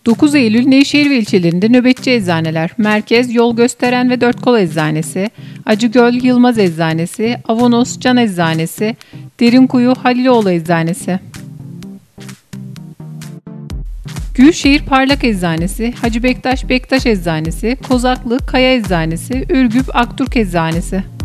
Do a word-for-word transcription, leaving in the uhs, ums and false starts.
dokuz Eylül Nevşehir ve ilçelerinde nöbetçi eczaneler: Merkez Yol Gösteren ve Dört Kol Eczanesi, Acıgöl Yılmaz Eczanesi, Avanos Can Eczanesi, Derinkuyu Haliloğlu Eczanesi. Gülşehir Parlak Eczanesi, Hacı Bektaş Bektaş Eczanesi, Kozaklı Kaya Eczanesi, Ürgüp Aktürk Eczanesi.